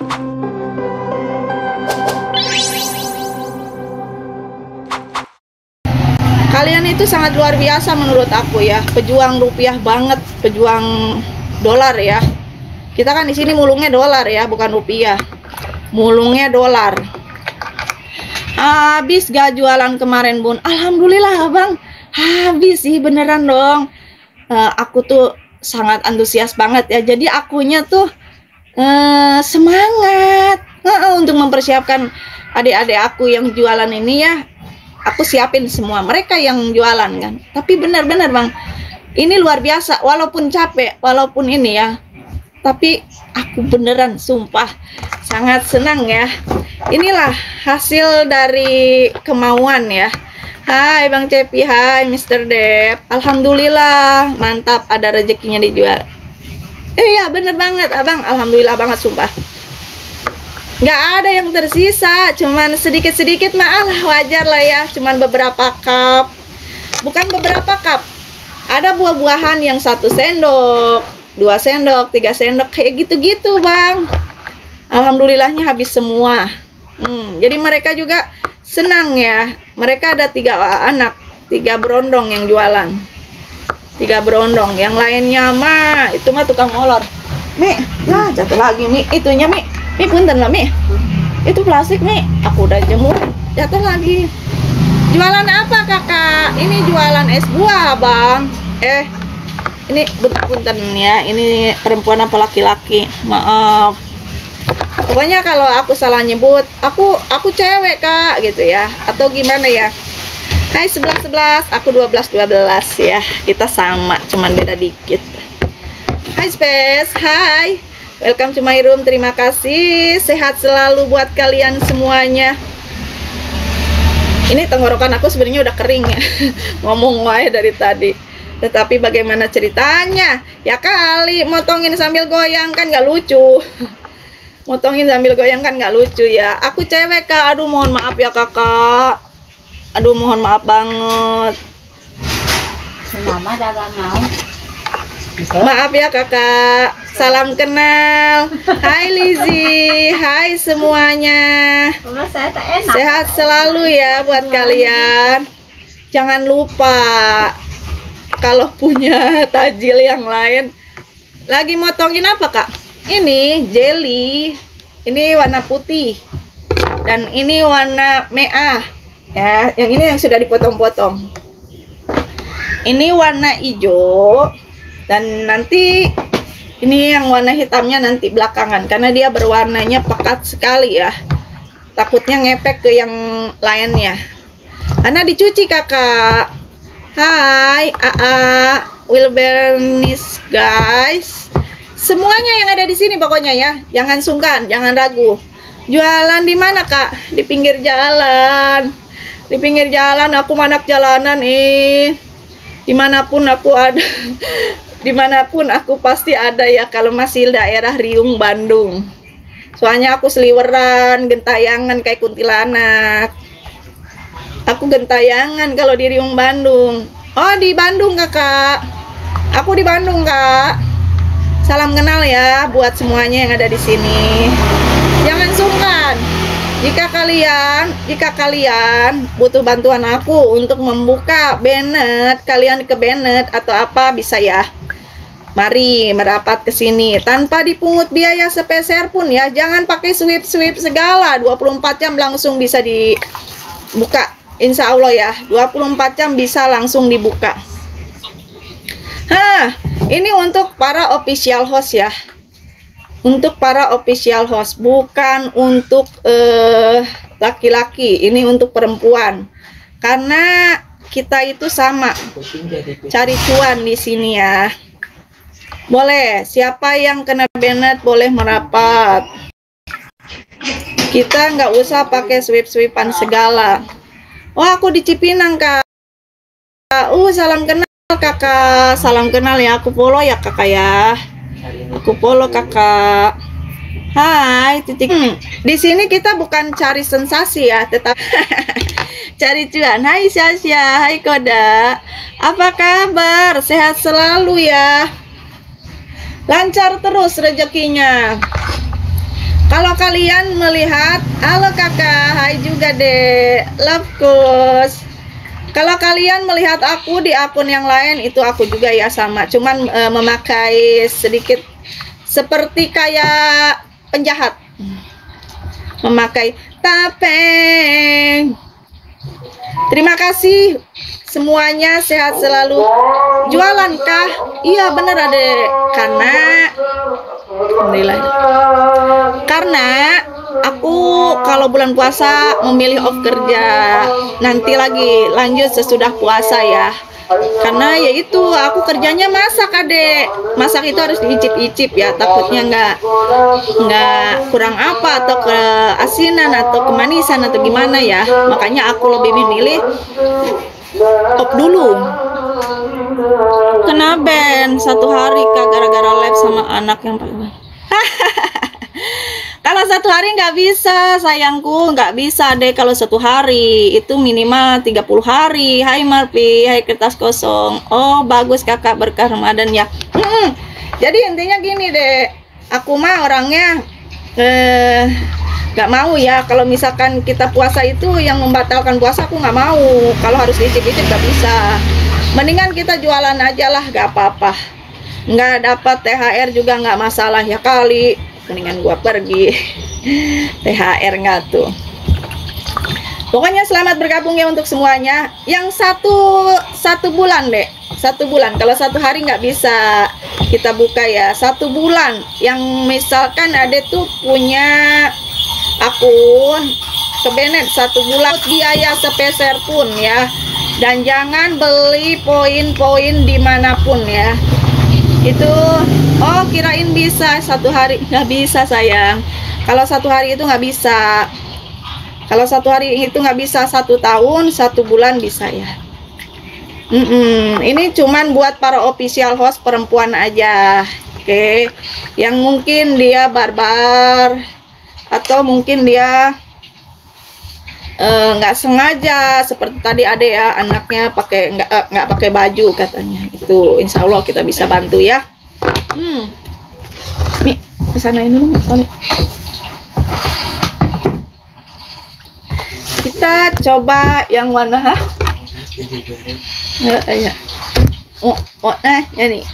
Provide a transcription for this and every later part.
Kalian itu sangat luar biasa menurut aku ya, pejuang rupiah banget, pejuang dolar ya. Kita kan di sini mulungnya dolar ya, bukan rupiah. Mulungnya dolar. Habis gak jualan kemarin Bun? Alhamdulillah Bang, habis sih beneran dong. Aku tuh sangat antusias banget ya. Jadi akunya tuh semangat untuk mempersiapkan adik-adik aku yang jualan ini ya. Aku siapin semua mereka yang jualan kan. Tapi benar-benar Bang, ini luar biasa. Walaupun capek, walaupun ini ya, tapi aku beneran sumpah sangat senang ya. Inilah hasil dari kemauan ya. Hai Bang Cepi, hai Mr. Dep. Alhamdulillah mantap, ada rezekinya dijual. Iya bener banget Abang, alhamdulillah banget sumpah. Nggak ada yang tersisa, cuman sedikit-sedikit malah wajar lah ya, cuman beberapa cup. Bukan beberapa cup, ada buah-buahan yang 1 sendok, 2 sendok, 3 sendok, kayak gitu-gitu Bang. Alhamdulillahnya habis semua. Jadi mereka juga senang ya. Mereka ada 3 anak, 3 berondong yang jualan, 3 berondong. Yang lainnya mah, itu mah tukang molor. Mi, ya jatuh lagi Mi, itunya Mi. Mi punten lah Mi, itu plastik Mi, aku udah jemur, jatuh lagi. Jualan apa kakak? Ini jualan es buah Bang. Ini punten ya, ini perempuan apa laki-laki, maaf. Pokoknya kalau aku salah nyebut, aku cewek kak gitu ya, atau gimana ya. Hai 11-11, aku 12-12 ya, kita sama, cuman beda dikit. Hai Space, hai, welcome to my room, terima kasih, sehat selalu buat kalian semuanya. Ini tenggorokan aku sebenarnya udah kering ya, ngomong wae dari tadi. Tetapi bagaimana ceritanya? Ya kali, motongin sambil goyang kan nggak lucu. Motongin sambil goyang kan nggak lucu ya. Aku cewek kak, aduh mohon maaf ya kakak. Aduh mohon maaf banget. Mama dagang naon? Maaf ya kakak. Salam kenal. Hai Lizzy, hai semuanya. Saya tak enak. Sehat selalu ya buat kalian. Jangan lupa kalau punya tajil yang lain. Lagi motongin apa kak? Ini jelly. Ini warna putih. Dan ini warna merah. Ya, yang ini yang sudah dipotong-potong. Ini warna hijau. Dan nanti ini yang warna hitamnya nanti belakangan, karena dia berwarnanya pekat sekali ya. Takutnya ngepek ke yang lainnya. Karena dicuci kakak. Hai AA, Wilbernis guys. Semuanya yang ada di sini pokoknya ya. Jangan sungkan, jangan ragu. Jualan di mana kak? Di pinggir jalan. Di pinggir jalan, aku anak jalanan dimanapun aku ada. Dimanapun aku pasti ada ya, kalau masih daerah Riung Bandung. Soalnya aku seliweran, gentayangan kayak kuntilanak. Aku gentayangan kalau di Riung Bandung. Oh di Bandung kakak. Aku di Bandung kak. Salam kenal ya buat semuanya yang ada di sini. Jangan sungkan. Jika kalian butuh bantuan aku untuk membuka Bennett, kalian ke Bennett atau apa bisa ya. Mari merapat ke sini tanpa dipungut biaya sepeser pun ya. Jangan pakai sweep segala. 24 jam langsung bisa dibuka. Insya Allah ya, 24 jam bisa langsung dibuka. Ini untuk para official host ya. Untuk para official host, bukan untuk laki-laki. Ini untuk perempuan. Karena kita itu sama. Cari cuan di sini ya. Boleh, siapa yang kena Bennett boleh merapat. Kita nggak usah pakai sweep-sweepan segala. Oh, aku di Cipinang kak. Salam kenal kakak. Salam kenal ya. Aku follow ya kakak ya. Aku follow kakak. Hai titik. Di sini kita bukan cari sensasi ya, tetap cari cuan. Hai Syasya, hai Koda. Apa kabar? Sehat selalu ya. Lancar terus rezekinya. Kalau kalian melihat, halo kakak, hai juga deh, love course. Kalau kalian melihat aku di akun yang lain, itu aku juga ya sama, cuman memakai sedikit seperti kayak penjahat, memakai tapeng. Terima kasih semuanya, sehat selalu. Jualan kah? Iya bener adek, karena alhamdulillah. Karena aku kalau bulan puasa memilih off kerja, nanti lagi lanjut sesudah puasa ya. Karena ya itu aku kerjanya masak adek, masak itu harus diicip-icip ya, takutnya nggak kurang apa atau keasinan atau kemanisan atau gimana ya, makanya aku lebih memilih off dulu. Kena ban 1 hari kak gara-gara live sama anak yang paling. Kalau 1 hari nggak bisa sayangku, nggak bisa deh kalau 1 hari, itu minimal 30 hari. Hai Marpi, hai kertas kosong. Oh bagus kakak, berkah Ramadan ya. Jadi intinya gini deh, aku mah orangnya nggak mau ya kalau misalkan kita puasa itu yang membatalkan puasa, aku nggak mau. Kalau harus dicip-cip nggak bisa, mendingan kita jualan aja lah, nggak apa-apa. Nggak dapat THR juga nggak masalah ya kali, mendingan gua pergi. THR nggak tuh. Pokoknya selamat bergabung ya untuk semuanya. Yang satu bulan deh, 1 bulan. Kalau 1 hari nggak bisa kita buka ya, 1 bulan. Yang misalkan ada tuh punya akun ke Bennett 1 bulan, biaya sepeser pun ya, dan jangan beli poin-poin dimanapun ya. Itu oh kirain bisa 1 hari, nggak bisa sayang. Kalau 1 hari itu nggak bisa. Kalau 1 hari itu nggak bisa, 1 tahun 1 bulan bisa ya. Ini cuman buat para official host perempuan aja, oke? Yang mungkin dia barbar atau mungkin dia nggak sengaja seperti tadi ada ya, anaknya pakai nggak pakai baju katanya, itu insya Allah kita bisa bantu ya. Nih kesana ini dulu kali. Kita coba yang mana ha? Ya. Ya nih.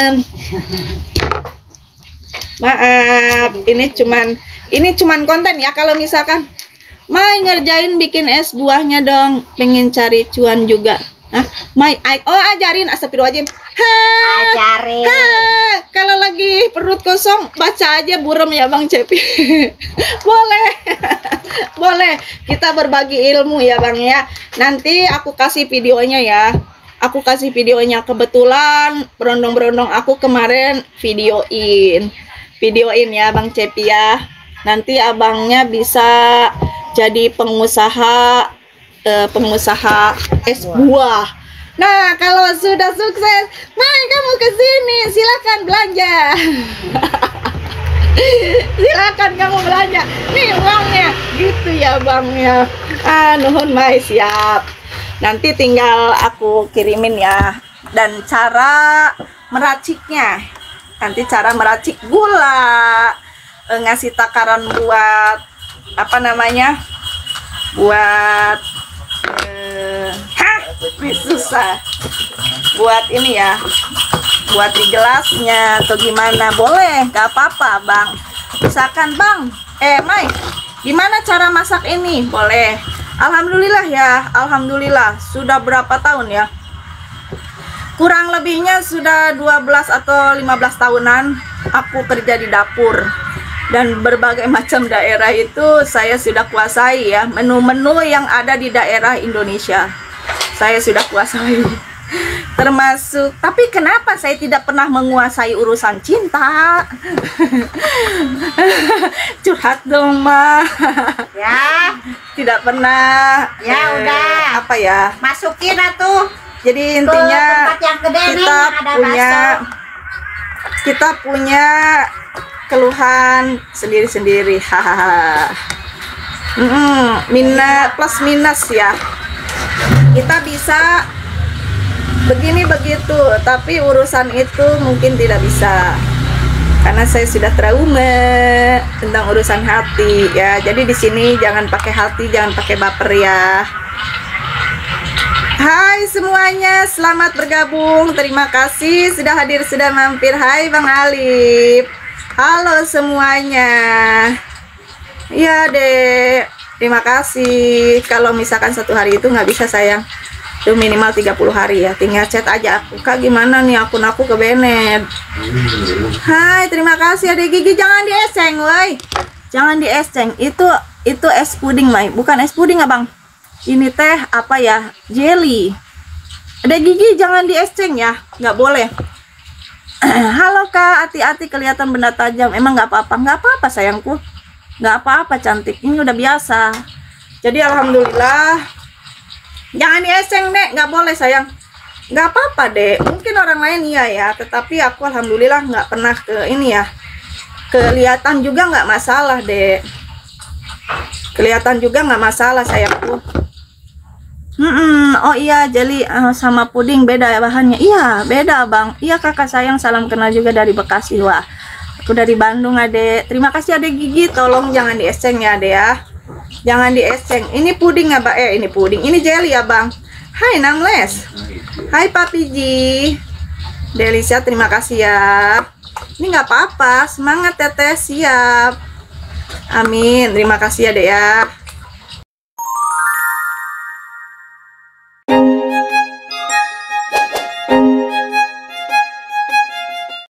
Maaf, ini cuman konten ya. Kalau misalkan Mai ngerjain bikin es buahnya dong, pengen cari cuan juga. Hah? Mai, ajarin astagfirullahaladzim. Ajarin. Kalau lagi perut kosong baca aja burem ya Bang Cepi. Boleh. Boleh. Kita berbagi ilmu ya Bang ya. Nanti aku kasih videonya ya. Aku kasih videonya, kebetulan berondong-berondong aku kemarin videoin ya Bang Cepi ya. Nanti abangnya bisa jadi pengusaha es buah. Nah, kalau sudah sukses, Mai kamu ke sini, silakan belanja. Silakan kamu belanja. Nih uangnya, gitu ya Bang ya. Nuhun Mai, siap. Nanti tinggal aku kirimin ya. Dan cara meraciknya, nanti cara meracik gula, ngasih takaran buat apa namanya, buat susah buat ini ya, buat di gelasnya atau gimana, boleh, gak apa-apa Bang. Misalkan Bang, Mai gimana cara masak ini, boleh. Alhamdulillah ya, alhamdulillah sudah berapa tahun ya, kurang lebihnya sudah 12 atau 15 tahunan aku kerja di dapur. Dan berbagai macam daerah itu saya sudah kuasai ya. Menu-menu yang ada di daerah Indonesia saya sudah kuasai. Termasuk, tapi kenapa saya tidak pernah menguasai urusan cinta? Curhat dong Ma. Ya. Tidak pernah. Ya udah. Apa ya? Masukin atuh. Jadi intinya tempat yang gede kita punya keluhan sendiri-sendiri, hahaha. Plus minus ya. Kita bisa begini begitu, tapi urusan itu mungkin tidak bisa. karena saya sudah trauma tentang urusan hati ya. Jadi di sini jangan pakai hati, jangan pakai baper ya. Hai semuanya, selamat bergabung. Terima kasih sudah hadir, sudah mampir. Hai Bang Alif. Halo semuanya. Iya Dek, terima kasih. Kalau misalkan satu hari itu nggak bisa sayang, itu minimal 30 hari ya. Tinggal chat aja aku, Kak gimana nih akun aku ke Bennett. Hai, terima kasih Adek Gigi. Jangan dieseng woi, jangan dieseng. Itu es puding woi, bukan es puding abang. Ini teh apa ya, jelly. Adek Gigi jangan dieseng ya, nggak boleh. Halo Kak, hati-hati kelihatan benda tajam. Emang nggak apa-apa sayangku, nggak apa-apa cantik. Ini udah biasa. Jadi alhamdulillah. Jangan dieseng Dek, nggak boleh sayang. Nggak apa-apa Dek. Mungkin orang lain iya ya, tetapi aku alhamdulillah nggak pernah ke ini ya. Kelihatan juga nggak masalah Dek. Kelihatan juga nggak masalah sayangku. Oh iya, jelly sama puding beda ya bahannya. Iya, beda Bang. Iya Kakak sayang, salam kenal juga dari Bekasi. Wah, aku dari Bandung Adek. Terima kasih Adek Gigi. Tolong jangan dieseng ya Adek ya. Jangan dieseng. Ini puding Abang. Ini puding. Ini jelly ya Bang. Hai Namles. Hai Papi Ji. Delisia, terima kasih ya. Ini nggak apa-apa. Semangat Teteh, siap. Amin. Terima kasih Adek ya.